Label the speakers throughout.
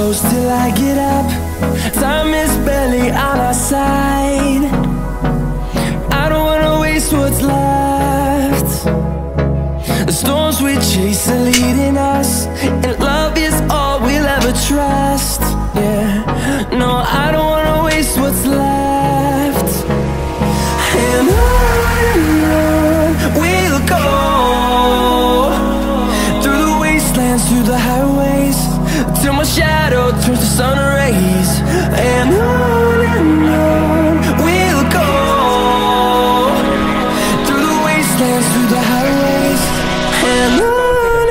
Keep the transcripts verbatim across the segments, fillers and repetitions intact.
Speaker 1: close till I get up. Time is barely on our side. I don't wanna waste what's left. The storms we chase are leading us, and love is all we'll ever trust. Yeah, no, I don't wanna waste what's left. And on and on we'll go, through the wastelands, through the highways, till my shadow turns to sun rays. And on and on we'll go, through the wastelands, through the highways, and on.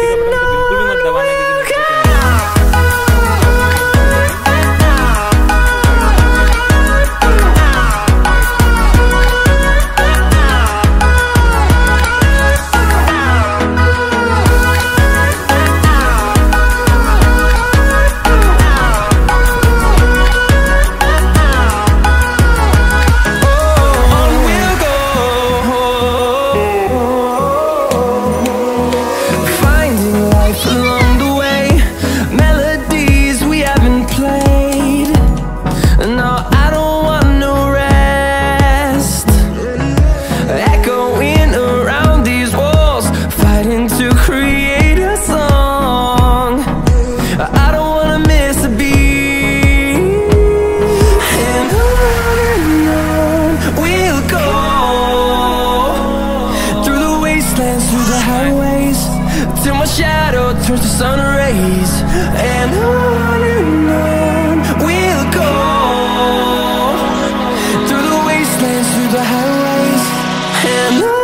Speaker 1: Till my shadow turns to sun rays. And on and on we'll go, through the wastelands, through the highways, and on.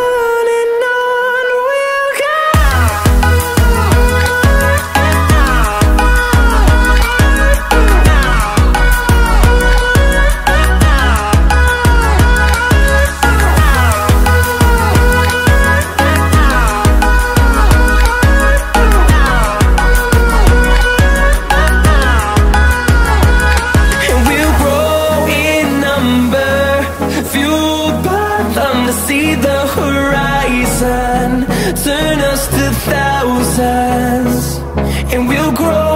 Speaker 1: See the horizon turn us to thousands, and we'll grow